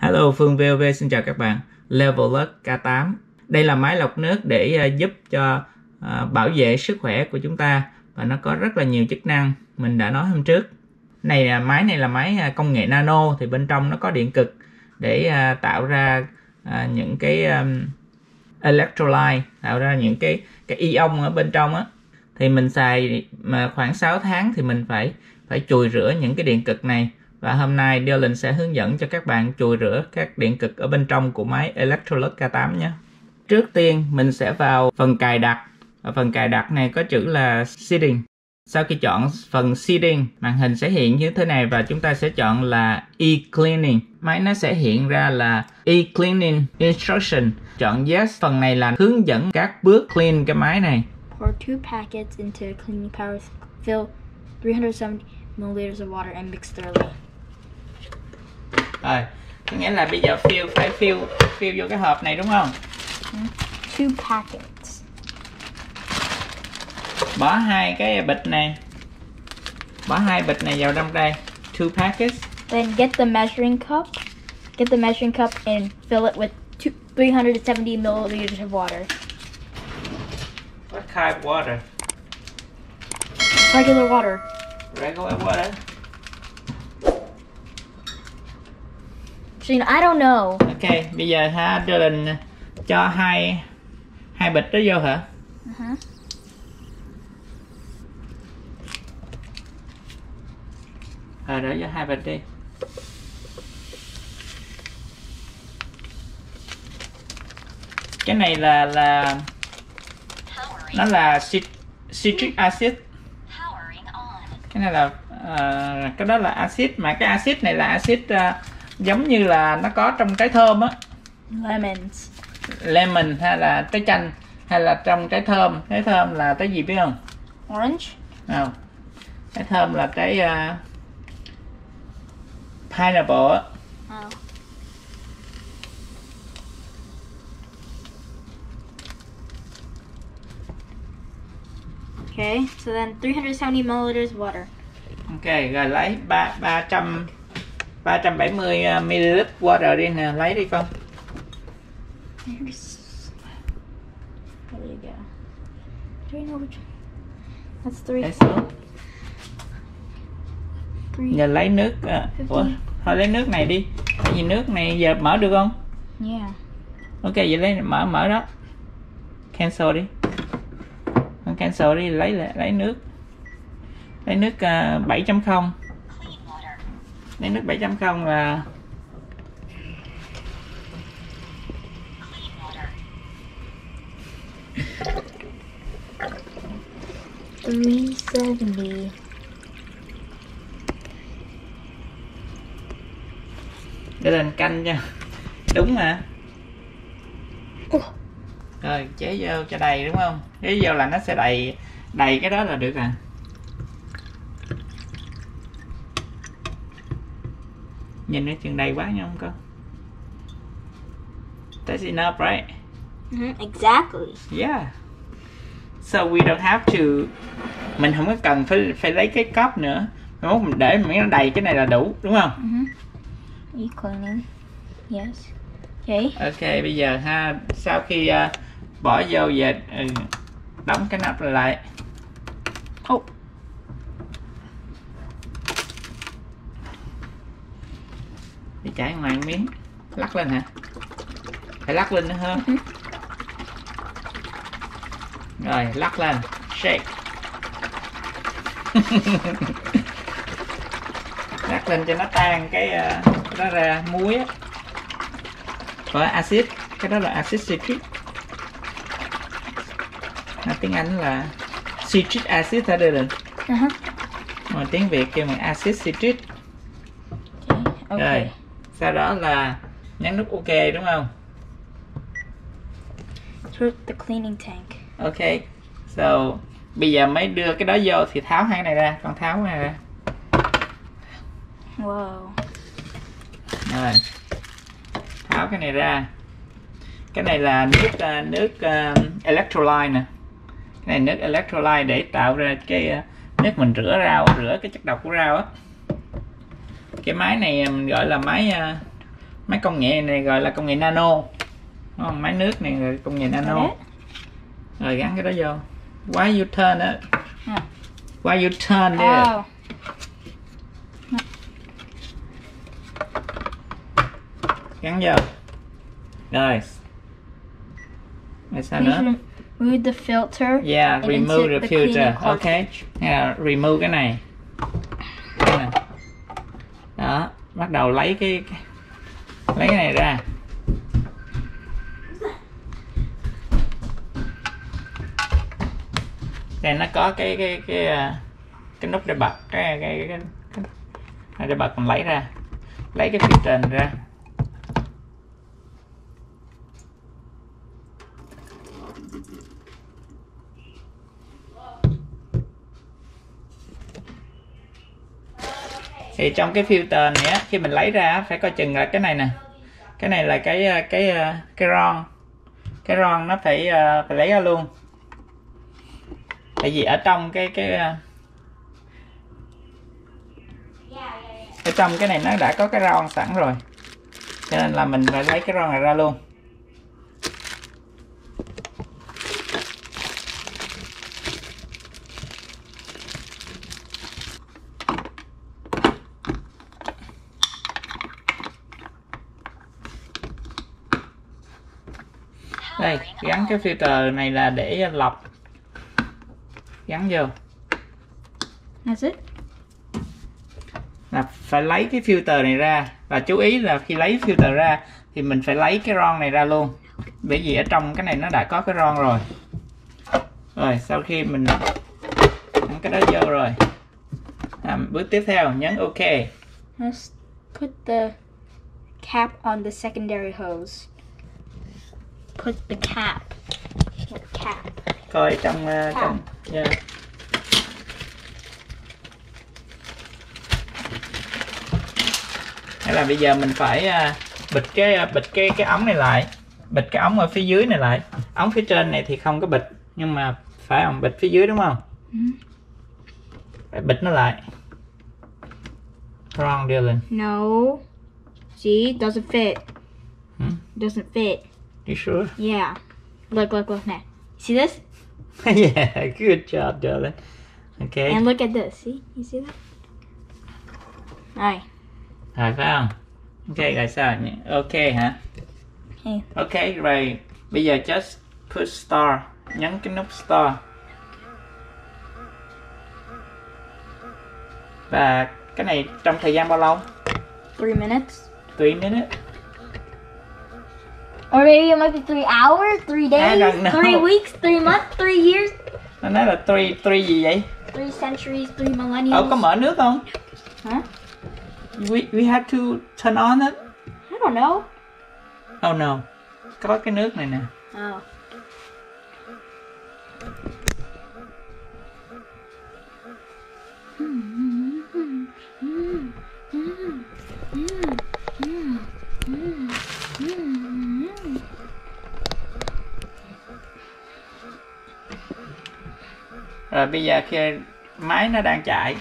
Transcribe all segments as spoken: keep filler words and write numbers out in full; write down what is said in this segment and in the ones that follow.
Hello, Phương vê o vê xin chào các bạn. Levelux K tám. Đây là máy lọc nước để uh, giúp cho uh, bảo vệ sức khỏe của chúng ta, và nó có rất là nhiều chức năng mình đã nói hôm trước. Này là máy này là máy uh, công nghệ nano, thì bên trong nó có điện cực để uh, tạo ra uh, những cái um, electrolyte, tạo ra những cái cái ion ở bên trong á. Thì mình xài mà khoảng sáu tháng thì mình phải phải chùi rửa những cái điện cực này. Và hôm nay Dylan sẽ hướng dẫn cho các bạn chùi rửa các điện cực ở bên trong của máy Electrolux K tám nhé. Trước tiên mình sẽ vào phần cài đặt. Ở phần cài đặt này có chữ là Setting. Sau khi chọn phần Setting, màn hình sẽ hiện như thế này và chúng ta sẽ chọn là E-Cleaning. Máy nó sẽ hiện ra là E-Cleaning Instruction. Chọn Yes. Phần này là hướng dẫn các bước clean cái máy này. Pour two packets into a cleaning powder. Fill three hundred seventy milliliters of water and mix thoroughly. Rồi, có nghĩa là bây giờ fill phải fill fill vô cái hộp này đúng không? Two packets. Bỏ hai cái bịch này. Bỏ hai bịch này vào trong đây. Two packets. Then get the measuring cup. Get the measuring cup and fill it with two, three hundred seventy milliliters of water. What kind of water? Regular water. Regular water. So, you know, I don't know. Ok, bây giờ ha, Dylan cho hai hai bịch đó vô hả? Uh-huh. Rồi, đổ vô hai bịch đi. Cái này là là nó là citric acid. Cái này là uh, cái đó là acid, mà cái acid này là acid uh, giống như là nó có trong trái thơm á. Lemons. Lemon hay là trái chanh, hay là trong trái thơm. Trái thơm là trái gì biết không? Orange. Không. Trái thơm là trái uh, pineapple á. Oh. Okay, so then three hundred seventy milliliters of water. Ok, rồi lấy ba ba trăm ba trăm bảy mươi mi-li-lít water đi nè, lấy đi con. There's... There you go. Do you know which one? That's three. Lấy xuống. Three. Giờ lấy nước. Uh, ủa, thôi lấy nước này đi. Tại vì nước này giờ mở được không? Yeah. Ok, vậy lấy mở mở đó. Cancel đi. Cancel đi, lấy lấy nước. Lấy nước uh, bảy chấm không. Lấy nước bảy chấm không là three seventy. để lên canh nha. Đúng mà. Oh. Rồi chế vô cho đầy đúng không? Chế vô là nó sẽ đầy đầy cái đó là được à. Nhìn nó chừng đầy quá nha không con? That's enough, right? Mm-hmm, exactly. Yeah. So we don't have to. Mình không có cần phải phải lấy cái cup nữa. Mình để miễn nó đầy cái này là đủ, đúng không? Mm-hmm. Are you cleaning? Yes. Okay. Ok, bây giờ ha, sau khi uh, bỏ vô về uh, đóng cái nắp lại. Oh. Đi chảy ngoài miếng. Lắc lên hả? Phải lắc lên nữa hơn. Mm-hmm. Rồi, lắc lên. Shake. Lắc lên cho nó tan cái uh, đó ra, muối á. Có axit, cái đó là axit citric. À, tiếng Anh là citric acid hả Dylan? Uh-huh. Mà tiếng Việt kêu bằng acid citric. Okay. Okay. Rồi, sau đó là nhấn nút OK đúng không? Through the cleaning tank. Ok, so bây giờ mới đưa cái đó vô thì tháo hai cái này ra, con tháo cái này ra. Wow. Rồi, tháo cái này ra. Cái này là nước uh, nước uh, electrolyte nè. Cái này nước electrolyte để tạo ra cái uh, nước mình rửa rau, rửa cái chất độc của rau á. Cái máy này mình gọi là máy uh, Máy công nghệ này gọi là công nghệ nano. Đúng không? Máy nước này là công nghệ nano. Rồi gắn cái đó vô. Why you turn it? Yeah. Why you turn it? Oh. Gắn vô. Rồi. Rồi sao nữa? Remove the filter. Yeah, remove the, the filter. Ok. Yeah, remove cái này. Cái này. Đó, bắt đầu lấy cái, cái lấy cái này ra. Đây nó có cái cái cái cái, cái nút để bật cái cái cái, cái, cái để bật mình lấy ra. Lấy cái filter này ra. Thì trong cái filter này á, khi mình lấy ra phải coi chừng là cái này nè, cái này là cái cái cái ron, cái ron nó phải phải lấy ra luôn, tại vì ở trong cái cái ở trong cái này nó đã có cái ron sẵn rồi, cho nên là mình phải lấy cái ron này ra luôn. Đây, gắn cái filter này là để lọc. Gắn vô. That's it. Là phải lấy cái filter này ra. Và chú ý là khi lấy filter ra thì mình phải lấy cái ron này ra luôn. Bởi vì ở trong cái này nó đã có cái ron rồi. Rồi, sau khi mình gắn cái đó vô rồi. À, bước tiếp theo, nhấn OK. Let's put the cap on the secondary hose. Put the cap. What cap? Coi trong uh, trong yeah. Hay là bây giờ mình phải uh, bịt cái uh, bịt cái cái ống này lại, bịt cái ống ở phía dưới này lại. Ống phía trên này thì không có bịt, nhưng mà phải không bịt phía dưới đúng không? Mm-hmm. Phải bịt nó lại. Wrong, Dylan. No. See, it doesn't fit. Hmm? It doesn't fit. You sure? Yeah. Look, look, look now. See this? Yeah, good job, Dylan. Okay. And look at this. See? You see that? Right. Rồi phải không? Ok, rồi sao nhỉ? Ok hả? Okay. Ok, rồi. Bây giờ just put start. Nhấn cái nút start. Và cái này trong thời gian bao lâu? Three minutes. Three minutes. Or maybe it might be three hours, three days, I don't know. three weeks, three months, three years. Nó nói là three, three gì vậy? Three centuries, three millennials. Ờ, có mở nước không? Huh? We, we have to turn on it. I don't know. Oh no. Có cái nước này nè. Oh. Rồi bây giờ khi máy nó đang chạy.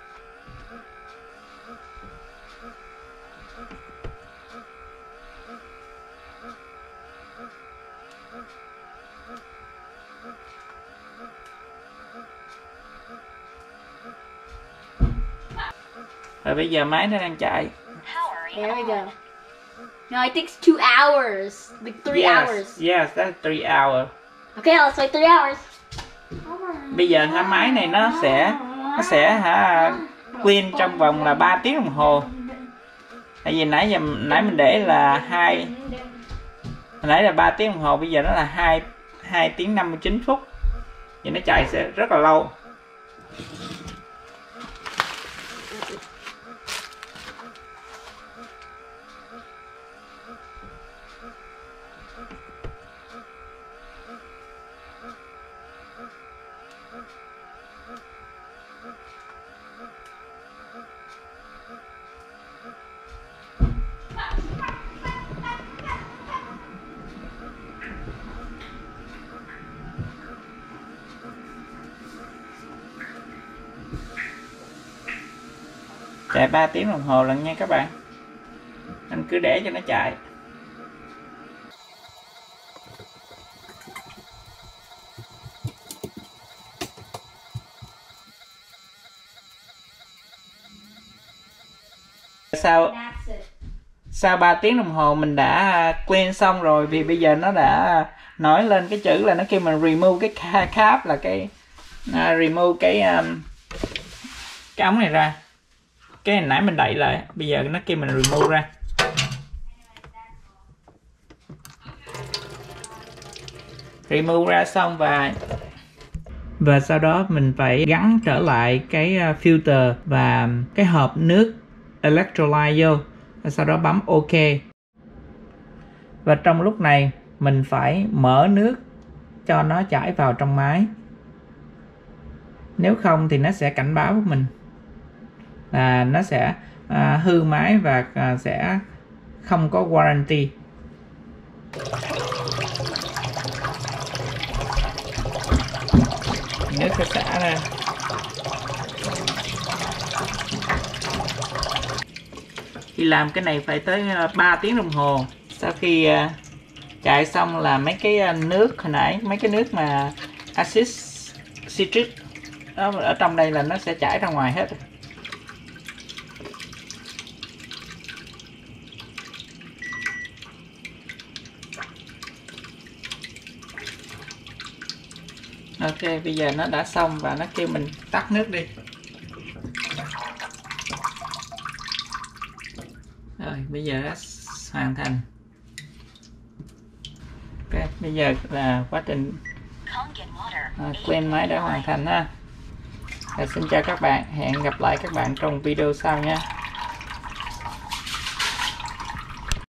Rồi bây giờ máy nó đang chạy. There we go. No, it takes two hours. Like three yes, hours. Yes, that's three hours. Okay, let's wait three hours. Bây giờ hả, máy này nó sẽ nó sẽ hả clean trong vòng là ba tiếng đồng hồ. Tại vì nãy giờ nãy mình để là hai nãy là ba tiếng đồng hồ, bây giờ nó là hai hai tiếng năm mươi chín phút. Vậy nó chạy sẽ rất là lâu. Chạy ba tiếng đồng hồ lần nha các bạn. Ok. cứ để cho nó chạy. Sau sau ba tiếng đồng hồ mình đã clean xong rồi, vì bây giờ nó đã nói lên cái chữ là nó kêu mình remove cái cap, là cái uh, remove cái um, cái ống này ra. Cái hồi nãy mình đậy lại, bây giờ nó kêu mình remove ra. Remove ra xong và và sau đó mình phải gắn trở lại cái filter và cái hộp nước electrolyte vô, và sau đó bấm OK. Và trong lúc này mình phải mở nước cho nó chảy vào trong máy, nếu không thì nó sẽ cảnh báo với mình là nó sẽ à, hư máy và à, sẽ không có warranty. Nước sẽ xả ra. Khi làm cái này phải tới ba tiếng đồng hồ. Sau khi uh, chạy xong là mấy cái uh, nước hồi nãy, mấy cái nước mà acid citric đó, ở trong đây là nó sẽ chảy ra ngoài hết. Ok, bây giờ nó đã xong và nó kêu mình tắt nước đi. Rồi, bây giờ đã hoàn thành. Ok, bây giờ là quá trình à, clean máy đã hoàn thành ha. Và xin chào các bạn, hẹn gặp lại các bạn trong video sau nha.